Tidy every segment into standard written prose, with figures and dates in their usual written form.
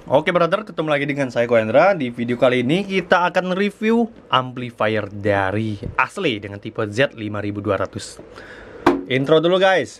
Oke brother, ketemu lagi dengan saya Kohendra. Di video kali ini kita akan review amplifier dari Asle dengan tipe Z5200. Intro dulu guys.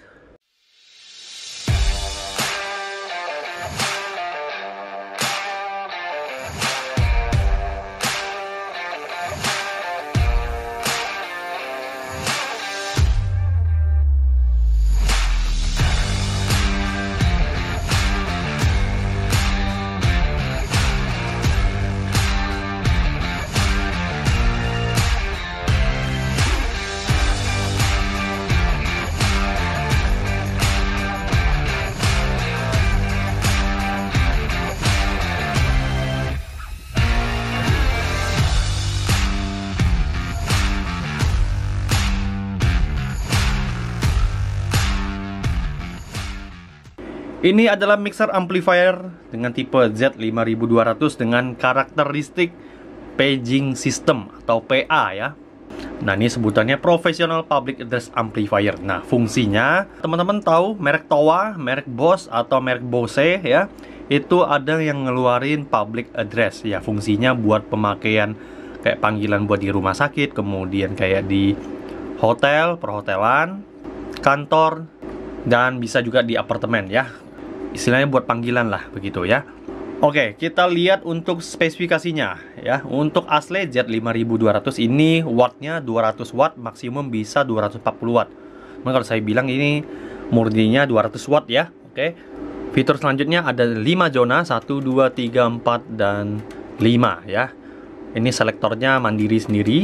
Ini adalah mixer amplifier dengan tipe Z5200 dengan karakteristik paging system atau PA ya. Nah, ini sebutannya Professional Public Address Amplifier. Nah, fungsinya teman-teman tahu merek Towa, merek Boss atau merek Bose ya. Itu ada yang ngeluarin public address ya. Fungsinya buat pemakaian kayak panggilan buat di rumah sakit, kemudian kayak di hotel, perhotelan, kantor, dan bisa juga di apartemen ya. Istilahnya buat panggilan lah begitu ya. Oke, kita lihat untuk spesifikasinya ya. Untuk Asle Z5200 ini wattnya 200 watt, maksimum bisa 240 watt. Nah, kalau saya bilang ini murninya 200 watt ya. Oke. Fitur selanjutnya ada 5 zona, 1 2 3 4 dan 5 ya. Ini selektornya mandiri sendiri.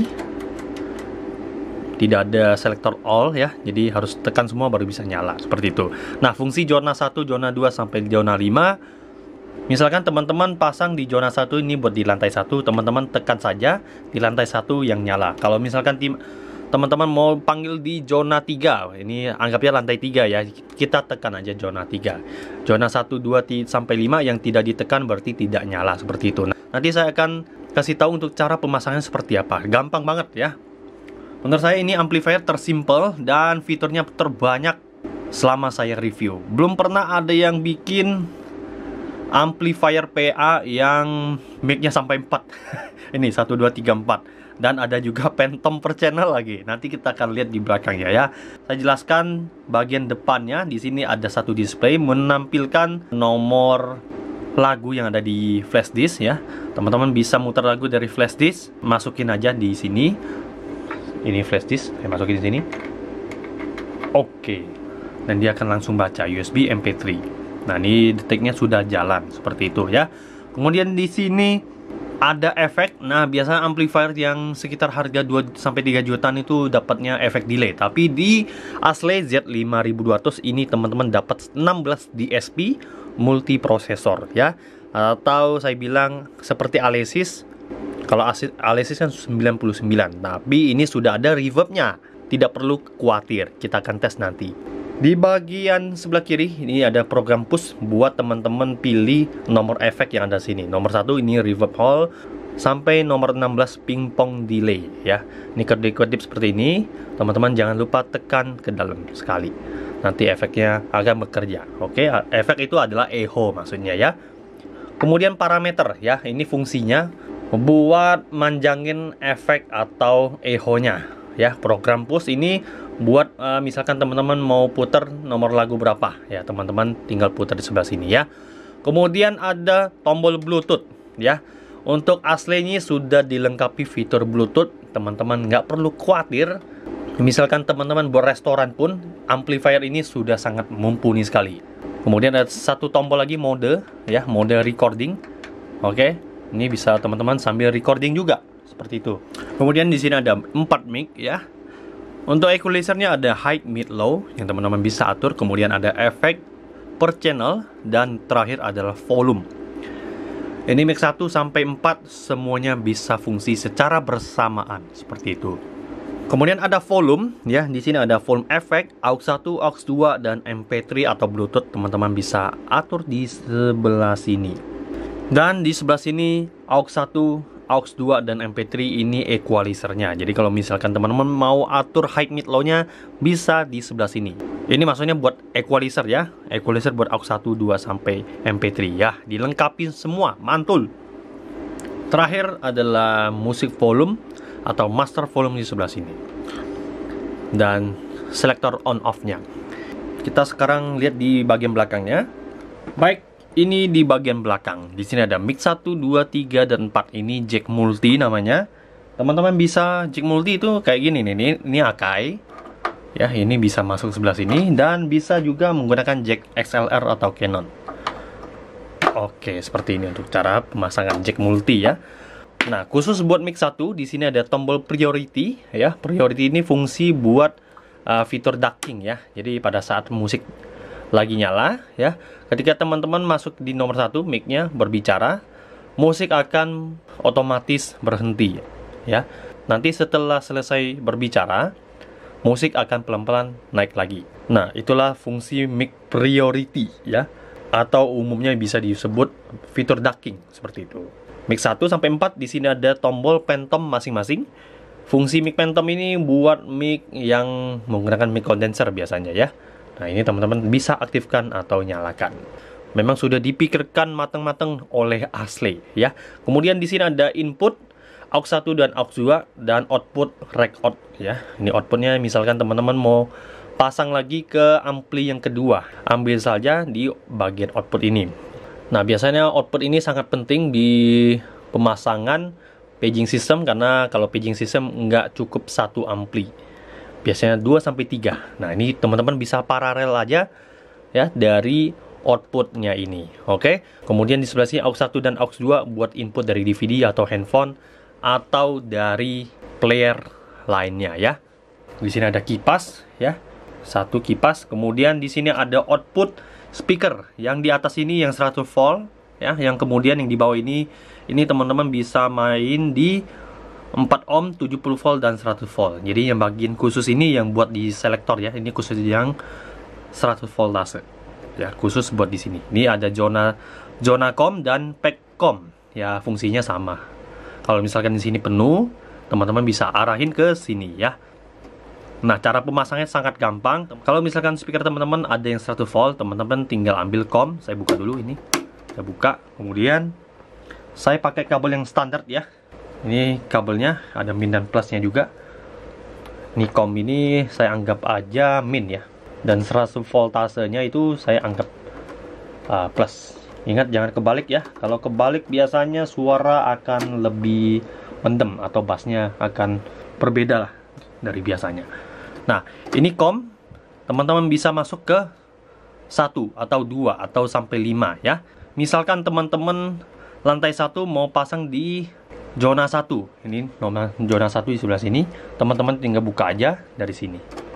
Tidak ada selektor all ya, jadi harus tekan semua baru bisa nyala, seperti itu. Nah, fungsi zona 1, zona 2 sampai zona 5. Misalkan teman-teman pasang di zona 1 ini buat di lantai 1, teman-teman tekan saja di lantai 1 yang nyala. Kalau misalkan teman-teman mau panggil di zona 3, ini anggapnya lantai 3 ya, kita tekan aja zona 3. Zona 1, 2 sampai 5 yang tidak ditekan berarti tidak nyala, seperti itu. Nah, nanti saya akan kasih tahu untuk cara pemasangannya seperti apa. Gampang banget ya. Menurut saya ini amplifier tersimpel dan fiturnya terbanyak selama saya review. Belum pernah ada yang bikin amplifier PA yang mic-nya sampai 4. Ini 1, 2, 3, 4. Dan ada juga phantom per channel lagi. Nanti kita akan lihat di belakangnya ya. Saya jelaskan bagian depannya. Di sini ada satu display menampilkan nomor lagu yang ada di flash disk ya. Teman-teman bisa muter lagu dari flash disk, masukin aja di sini. Ini flash disk, saya masukin di sini. Oke. Dan dia akan langsung baca USB MP3. Nah, ini deteknya sudah jalan seperti itu ya. Kemudian di sini ada efek. Nah, biasanya amplifier yang sekitar harga 2 sampai 3 jutaan itu dapatnya efek delay. Tapi di Asle Z5200 ini teman-teman dapat 16 DSP multiprosesor ya. Atau saya bilang seperti Alesis. Kalau Alesis kan 99, tapi ini sudah ada reverbnya. Tidak perlu khawatir, kita akan tes nanti. Di bagian sebelah kiri ini ada program push buat teman-teman pilih nomor efek yang ada sini. Nomor 1 ini reverb hall sampai nomor 16 pingpong delay ya. Ini kedip-kedip seperti ini. Teman-teman jangan lupa tekan ke dalam sekali. Nanti efeknya akan bekerja. Oke, efek itu adalah echo maksudnya ya. Kemudian parameter ya, ini fungsinya buat manjangin efek atau echo-nya ya. Program push ini buat misalkan teman-teman mau putar nomor lagu berapa ya, teman-teman tinggal putar di sebelah sini ya. Kemudian ada tombol Bluetooth ya. Untuk Asle ini sudah dilengkapi fitur Bluetooth, teman-teman nggak perlu khawatir. Misalkan teman-teman berrestoran pun, amplifier ini sudah sangat mumpuni sekali. Kemudian ada satu tombol lagi, mode ya, mode recording. Oke. Ini bisa teman-teman sambil recording juga seperti itu. Kemudian di sini ada 4 mic ya. Untuk equalizernya ada high, mid, low yang teman-teman bisa atur. Kemudian ada efek per channel dan terakhir adalah volume. Ini mic 1 sampai 4 semuanya bisa fungsi secara bersamaan seperti itu. Kemudian ada volume ya. Di sini ada volume efek, aux 1, aux 2 dan MP3 atau Bluetooth. Teman-teman bisa atur di sebelah sini. Dan di sebelah sini aux 1, AUX 2 dan MP3 ini equalizernya. Jadi kalau misalkan teman-teman mau atur high mid low-nya bisa di sebelah sini. Ini maksudnya buat equalizer ya. Equalizer buat AUX 1, 2 sampai MP3 ya. Dilengkapi semua, mantul. Terakhir adalah music volume atau master volume di sebelah sini. Dan selektor on off-nya. Kita sekarang lihat di bagian belakangnya. Baik, ini di bagian belakang. Di sini ada mic 1, 2, 3 dan 4. Ini jack multi namanya. Teman-teman bisa jack multi itu kayak gini nih. Ini Akai. Ya, ini bisa masuk sebelah sini dan bisa juga menggunakan jack XLR atau Canon. Oke, seperti ini untuk cara pemasangan jack multi ya. Nah, khusus buat mic 1 di sini ada tombol priority ya. Priority ini fungsi buat fitur ducking ya. Jadi pada saat musik lagi nyala ya, ketika teman-teman masuk di nomor 1 mic-nya berbicara, musik akan otomatis berhenti ya. Nanti setelah selesai berbicara, musik akan pelan-pelan naik lagi. Nah, itulah fungsi mic priority ya, atau umumnya bisa disebut fitur ducking seperti itu. Mic 1 sampai 4 di sini ada tombol phantom masing-masing. Fungsi mic phantom ini buat mic yang menggunakan mic condenser biasanya ya. Nah, ini teman-teman bisa aktifkan atau nyalakan. Memang sudah dipikirkan matang-matang oleh Ashley ya. Kemudian di sini ada input AUX 1 dan AUX 2 dan output rec out ya. Ini outputnya misalkan teman-teman mau pasang lagi ke ampli yang kedua, ambil saja di bagian output ini. Nah, biasanya output ini sangat penting di pemasangan paging system, karena kalau paging system nggak cukup satu ampli, biasanya 2-3. Nah, ini teman-teman bisa paralel aja ya dari outputnya ini. Oke. Kemudian di sebelah sini AUX 1 dan AUX 2 buat input dari DVD atau handphone atau dari player lainnya ya. Di sini ada kipas ya. Satu kipas. Kemudian di sini ada output speaker yang di atas ini yang 100 volt ya, yang kemudian yang di bawah ini teman-teman bisa main di 4 ohm, 70 volt dan 100 volt. Jadi yang bagian khusus ini yang buat di selektor ya, ini khusus yang 100 voltase. Ya, khusus buat di sini. Ini ada zona com dan pack com. Ya, fungsinya sama. Kalau misalkan di sini penuh, teman-teman bisa arahin ke sini ya. Nah, cara pemasangannya sangat gampang. Kalau misalkan speaker teman-teman ada yang 100 volt, teman-teman tinggal ambil com. Saya buka dulu ini. Saya buka, kemudian saya pakai kabel yang standar ya. Ini kabelnya ada min dan plusnya juga. Ini com ini saya anggap aja min ya. Dan 100 voltasenya itu saya anggap plus. Ingat jangan kebalik ya. Kalau kebalik biasanya suara akan lebih mendem atau bassnya akan berbeda lah dari biasanya. Nah, ini com teman-teman bisa masuk ke 1 atau 2 atau sampai 5 ya. Misalkan teman-teman lantai 1 mau pasang di zona 1. Ini nomor zona 1 di sebelah sini. Teman-teman tinggal buka aja dari sini.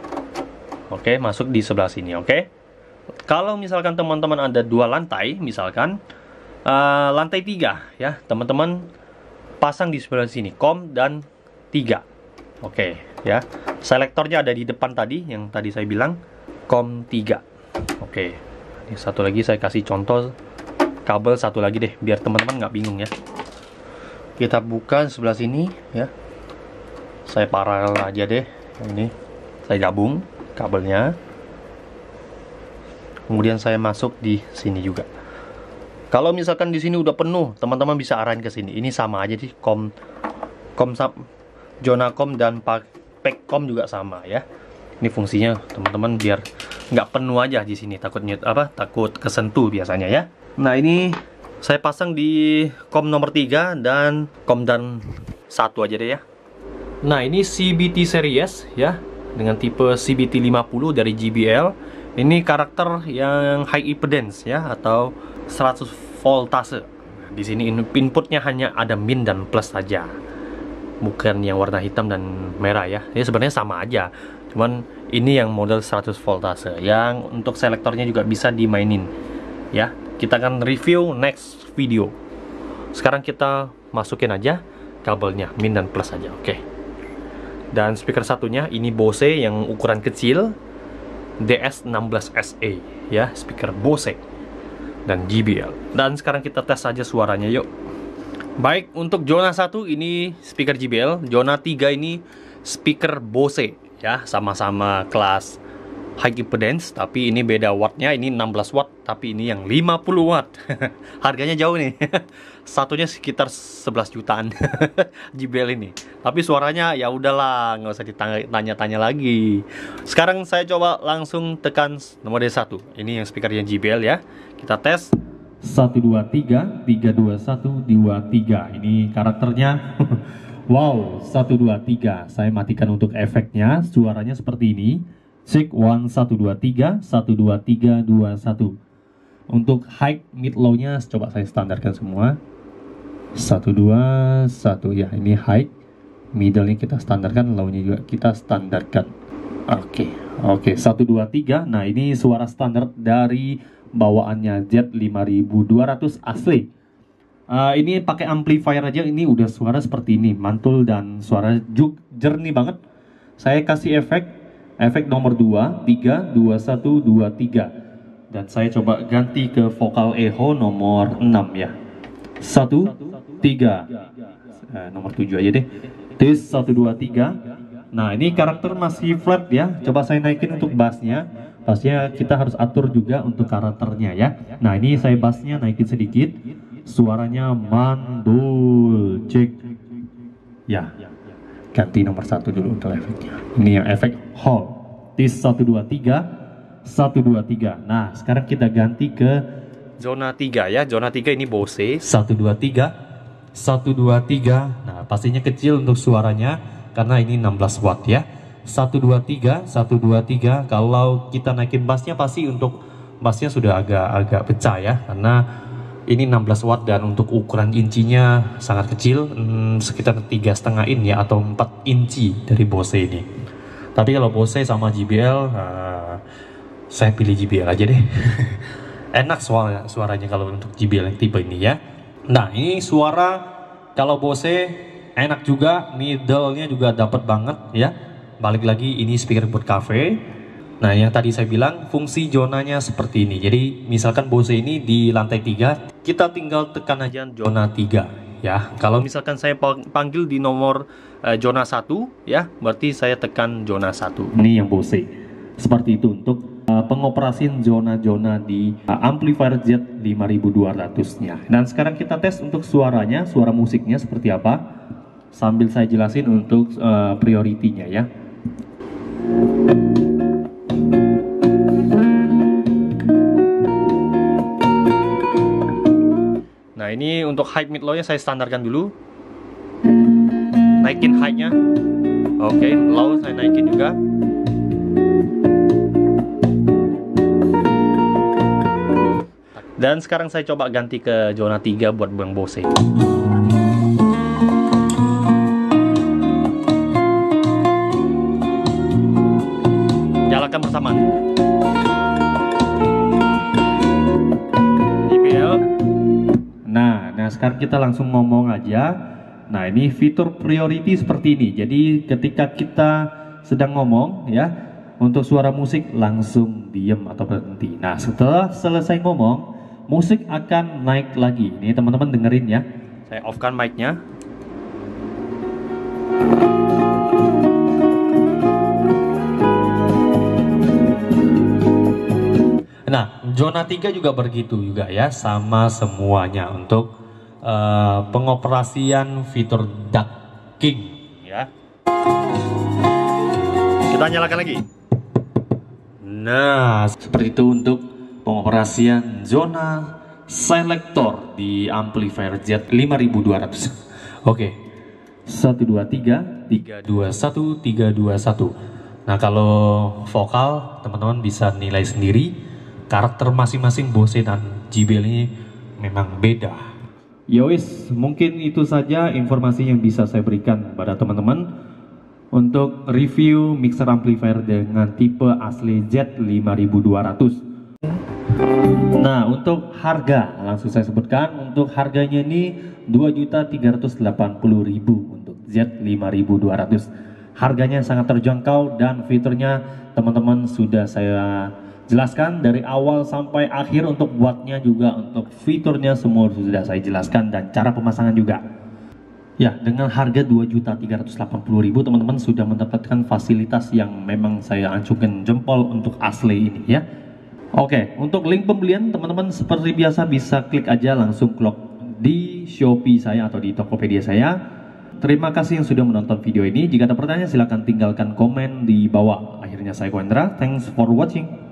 Oke, masuk di sebelah sini, oke. Kalau misalkan teman-teman ada 2 lantai, misalkan lantai 3 ya, teman-teman pasang di sebelah sini com dan 3. Oke, ya. Selektornya ada di depan tadi yang tadi saya bilang com 3. Oke. Ini satu lagi saya kasih contoh kabel satu lagi deh, biar teman-teman nggak bingung ya. Kita buka sebelah sini ya. Saya paralel aja deh. Ini saya gabung kabelnya. Kemudian saya masuk di sini juga. Kalau misalkan di sini udah penuh, teman-teman bisa arahin ke sini. Ini sama aja sih, zona com dan pack com juga sama ya. Ini fungsinya teman-teman biar nggak penuh aja di sini, takut kesentuh biasanya ya. Nah, ini saya pasang di com nomor 3 dan com dan 1 aja deh ya. Nah, ini CBT series ya, dengan tipe CBT 50 dari JBL. Ini karakter yang high impedance ya, atau 100 voltase. Di sini inputnya hanya ada min dan plus saja, bukan yang warna hitam dan merah ya. Ini sebenarnya sama aja, cuman ini yang model 100 voltase. Yang untuk selektornya juga bisa dimainin ya. Kita akan review next video. Sekarang kita masukin aja kabelnya, min dan plus aja, oke. Dan speaker satunya ini Bose yang ukuran kecil, DS16SE ya, speaker Bose dan JBL. Dan sekarang kita tes aja suaranya yuk. Baik, untuk zona 1 ini speaker JBL, zona 3 ini speaker Bose ya, sama-sama kelas high impedance, tapi ini beda wattnya, ini 16 watt, tapi ini yang 50 watt. Harganya jauh nih. Satunya sekitar 11 jutaan JBL ini. Tapi suaranya ya udahlah, nggak usah ditanya-tanya lagi. Sekarang saya coba langsung tekan nomor 1. Ini yang speakernya JBL ya. Kita tes. 1 2 3 3 2 1 2 3. Ini karakternya. Wow, 1 2 3. Saya matikan untuk efeknya. Suaranya seperti ini. Check 1 1 2 3 1 2 3 2 1. Untuk high mid low nya coba saya standarkan semua. 1 2 1 ya, ini high. Middle nya kita standarkan, low nya juga kita standarkan. Oke. 1 2 3. Nah, ini suara standar dari bawaannya Z5200 asli. Ini pakai amplifier aja ini udah suara seperti ini, mantul dan suara jernih banget. Saya kasih efek nomor 2, 3, 2, 1, 2, 3. Dan saya coba ganti ke vokal echo nomor 6 ya. 1, 3. Nomor 7 aja deh. Tes 1, 2, 3. Nah, ini karakter masih flat ya. Coba saya naikin untuk bassnya. Bassnya kita harus atur juga untuk karakternya ya. Nah, ini saya bassnya naikin sedikit. Suaranya mandul. Cek. Ya. Ganti nomor 1 dulu untuk efeknya. Ini yang efek hall. Tis 1 2 3 1 2 3. Nah, sekarang kita ganti ke zona 3 ya. Zona 3 ini Bose. 1 2 3 1 2 3. Nah, pastinya kecil untuk suaranya karena ini 16 watt ya. 1 2 3 1 2 3. Kalau kita naikin bassnya pasti untuk bassnya sudah agak pecah ya, karena ini 16 watt dan untuk ukuran incinya sangat kecil, sekitar 3,5 in ya, atau 4 inci dari Bose ini. Tapi kalau Bose sama JBL, saya pilih JBL aja deh. Enak suaranya kalau untuk JBL yang tipe ini ya. Nah, ini suara kalau Bose enak juga, middle-nya juga dapat banget ya. Balik lagi, ini speaker buat cafe. Nah, yang tadi saya bilang fungsi zonanya seperti ini. Jadi misalkan Bose ini di lantai 3, kita tinggal tekan aja zona 3 ya. Kalau misalkan saya panggil di nomor zona 1 ya, berarti saya tekan zona 1. Ini yang Bose. Seperti itu untuk pengoperasian zona-zona di amplifier Z5200-nya. Dan sekarang kita tes untuk suaranya, suara musiknya seperti apa. Sambil saya jelasin untuk prioritinya ya. Nah, ini untuk high mid low nya saya standarkan dulu. Naikin high nya. Oke, low saya naikin juga. Dan sekarang saya coba ganti ke zona 3 buat Bang Bose. Nyalakan bersamaan. Nah, sekarang kita langsung ngomong aja. Nah, ini fitur priority seperti ini. Jadi ketika kita sedang ngomong ya, untuk suara musik langsung diem atau berhenti. Nah, setelah selesai ngomong, musik akan naik lagi. Ini teman-teman dengerin ya. Saya off-kan mic-nya. Nah, zona 3 juga begitu juga ya, sama semuanya untuk pengoperasian fitur ducking ya. Kita nyalakan lagi. Nah, seperti itu untuk pengoperasian zona selector di amplifier Z5200. Oke. 1 2 3 3 2 1 3 2 1. Nah, kalau vokal teman-teman bisa nilai sendiri. Karakter masing-masing Bose dan JBL ini memang beda. Yowis, mungkin itu saja informasi yang bisa saya berikan pada teman-teman untuk review mixer amplifier dengan tipe asli Z5200. Nah, untuk harga langsung saya sebutkan. Untuk harganya ini 2.380.000 untuk Z5200. Harganya sangat terjangkau dan fiturnya teman-teman sudah saya jelaskan dari awal sampai akhir, untuk buatnya juga, untuk fiturnya semua sudah saya jelaskan, dan cara pemasangan juga. Ya, dengan harga 2.380.000 teman-teman sudah mendapatkan fasilitas yang memang saya acungkan jempol untuk asli ini ya. Oke, untuk link pembelian teman-teman seperti biasa bisa klik aja langsung klik di Shopee saya atau di Tokopedia saya. Terima kasih yang sudah menonton video ini. Jika ada pertanyaan silahkan tinggalkan komen di bawah. Akhirnya saya Ko Hendra, thanks for watching.